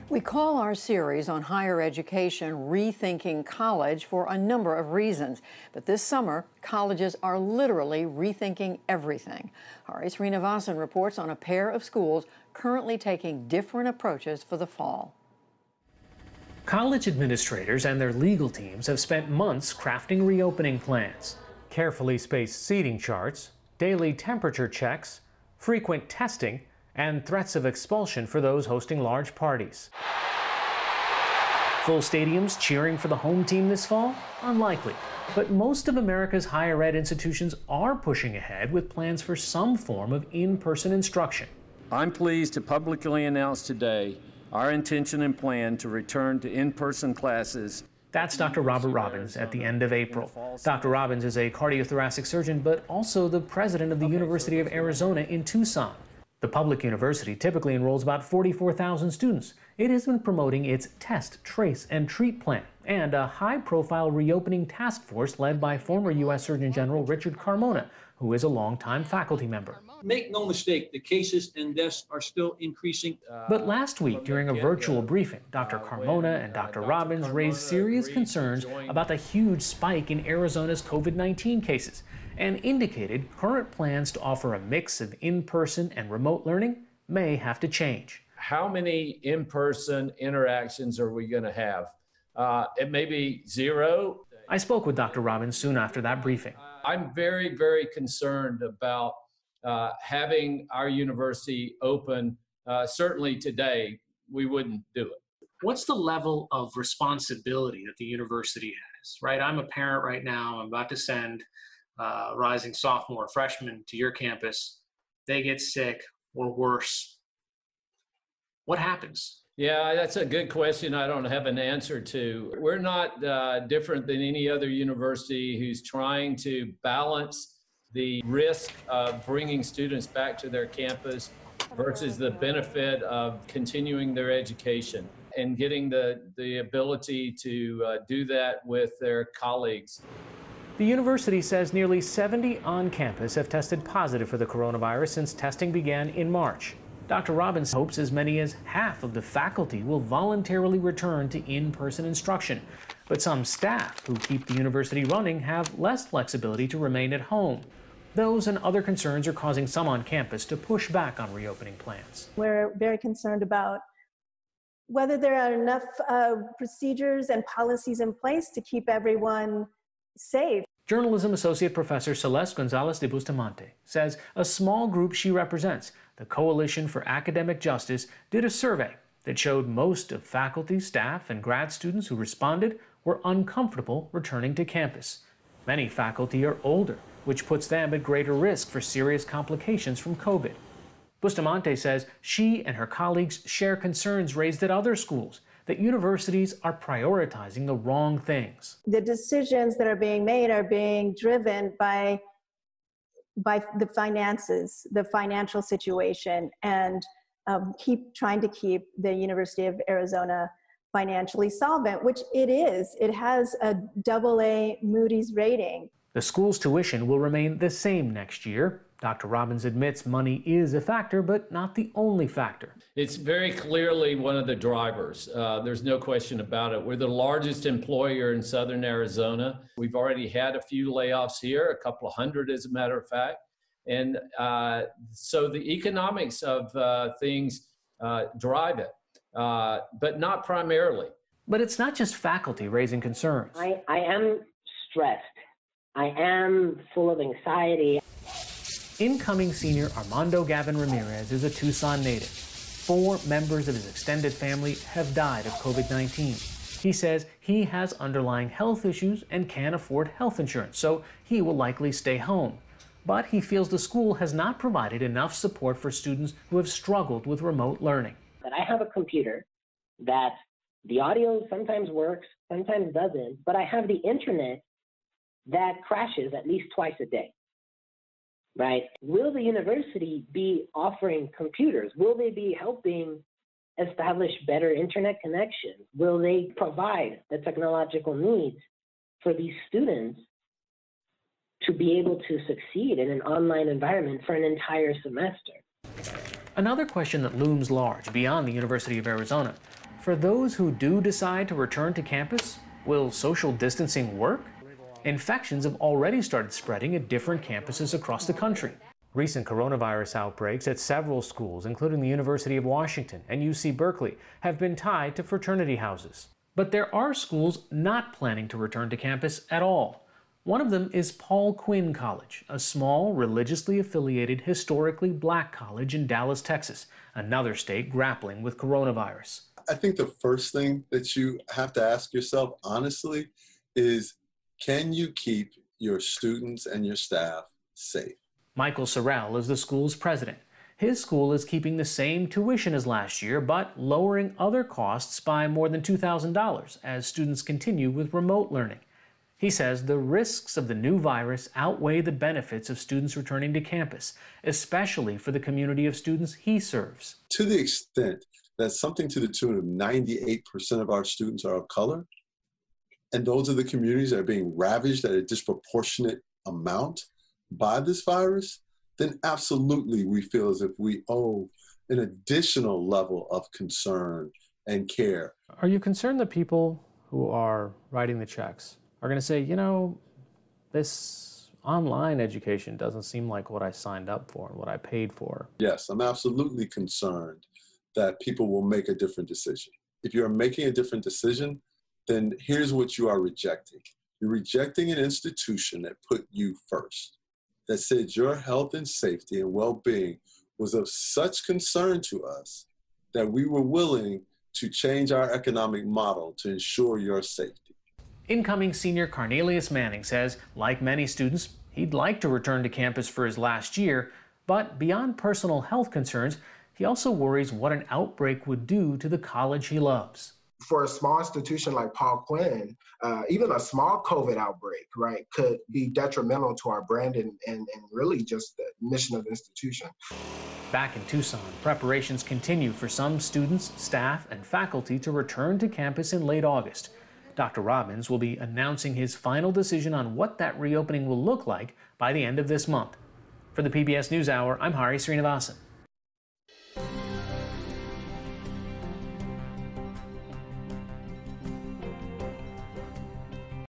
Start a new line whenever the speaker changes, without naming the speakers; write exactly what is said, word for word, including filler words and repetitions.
We call our series on higher education Rethinking College for a number of reasons. But this summer, colleges are literally rethinking everything. Our Sreenivasan reports on a pair of schools currently taking different approaches for the fall.
College administrators and their legal teams have spent months crafting reopening plans. Carefully spaced seating charts, daily temperature checks, frequent testing, and threats of expulsion for those hosting large parties. Full stadiums cheering for the home team this fall? Unlikely. But most of America's higher ed institutions are pushing ahead with plans for some form of in-person instruction.
I'm pleased to publicly announce today our intention and plan to return to in-person classes.
That's Doctor Robert Robbins at the end of April. Doctor Robbins is a cardiothoracic surgeon, but also the president of the University of Arizona in Tucson. The public university typically enrolls about forty-four thousand students. It has been promoting its test, trace, and treat plan and a high-profile reopening task force led by former U S Surgeon General Richard Carmona, who is a longtime faculty member.
Make no mistake, the cases and deaths are still increasing.
But last week, during a virtual briefing, Doctor Carmona and Doctor Robbins raised serious concerns about the huge spike in Arizona's COVID nineteen cases and indicated current plans to offer a mix of in-person and remote learning may have to change.
How many in-person interactions are we going to have? Uh, it may be zero.
I spoke with Doctor Robbins soon after that briefing.
I'm very, very concerned about uh, having our university open. Uh, certainly today, we wouldn't do it.
What's the level of responsibility that the university has, right? I'm a parent right now. I'm about to send uh, rising sophomore or freshman to your campus. They get sick or worse. What happens?
Yeah, that's a good question I don't have an answer to. We're not uh, different than any other university who's trying to balance the risk of bringing students back to their campus versus the benefit of continuing their education and getting the, the ability to uh, do that with their colleagues.
The university says nearly seventy on campus have tested positive for the coronavirus since testing began in March. Doctor Robbins hopes as many as half of the faculty will voluntarily return to in-person instruction. But some staff who keep the university running have less flexibility to remain at home. Those and other concerns are causing some on campus to push back on reopening plans.
We're very concerned about whether there are enough uh, procedures and policies in place to keep everyone safe.
Journalism Associate Professor Celeste Gonzalez de Bustamante says a small group she represents, the Coalition for Academic Justice, did a survey that showed most of faculty, staff, and grad students who responded were uncomfortable returning to campus. Many faculty are older, which puts them at greater risk for serious complications from COVID. Bustamante says she and her colleagues share concerns raised at other schools, that universities are prioritizing the wrong things.
The decisions that are being made are being driven by, by the finances, the financial situation, and um, keep trying to keep the University of Arizona financially solvent, which it is. It has a double A Moody's rating.
The school's tuition will remain the same next year. Doctor Robbins admits money is a factor, but not the only factor.
It's very clearly one of the drivers. Uh, there's no question about it. We're the largest employer in southern Arizona. We've already had a few layoffs here, a couple of hundred as a matter of fact. And uh, so the economics of uh, things uh, drive it, uh, but not primarily.
But it's not just faculty raising concerns.
I, I am stressed. I am full of anxiety.
Incoming senior Armando Gavin Ramirez is a Tucson native. Four members of his extended family have died of COVID nineteen. He says he has underlying health issues and can't afford health insurance, so he will likely stay home. But he feels the school has not provided enough support for students who have struggled with remote learning.
But I have a computer that the audio sometimes works, sometimes doesn't, but I have the internet that crashes at least twice a day. Right? Will the university be offering computers? Will they be helping establish better internet connections? Will they provide the technological needs for these students to be able to succeed in an online environment for an entire semester?
Another question that looms large beyond the University of Arizona. For those who do decide to return to campus, will social distancing work? Infections have already started spreading at different campuses across the country. Recent coronavirus outbreaks at several schools, including the University of Washington and U C Berkeley, have been tied to fraternity houses. But there are schools not planning to return to campus at all. One of them is Paul Quinn College, a small, religiously affiliated, historically black college in Dallas, Texas, another state grappling with coronavirus.
I think the first thing that you have to ask yourself, honestly, is can you keep your students and your staff safe?
Michael Sorrell is the school's president. His school is keeping the same tuition as last year, but lowering other costs by more than two thousand dollars as students continue with remote learning. He says the risks of the new virus outweigh the benefits of students returning to campus, especially for the community of students he serves.
To the extent that something to the tune of ninety-eight percent of our students are of color, and those are the communities that are being ravaged at a disproportionate amount by this virus, then absolutely we feel as if we owe an additional level of concern and care.
Are you concerned that people who are writing the checks are going to say, you know, this online education doesn't seem like what I signed up for and what I paid for?
Yes, I'm absolutely concerned that people will make a different decision. If you're making a different decision, then here's what you are rejecting. You're rejecting an institution that put you first, that said your health and safety and well-being was of such concern to us that we were willing to change our economic model to ensure your safety.
Incoming senior Carnelius Manning says, like many students, he'd like to return to campus for his last year, but beyond personal health concerns, he also worries what an outbreak would do to the college he loves.
For a small institution like Paul Quinn, uh, even a small COVID outbreak, right, could be detrimental to our brand and, and, and really just the mission of the institution.
Back in Tucson, preparations continue for some students, staff, and faculty to return to campus in late August. Doctor Robbins will be announcing his final decision on what that reopening will look like by the end of this month. For the P B S NewsHour, I'm Hari Sreenivasan.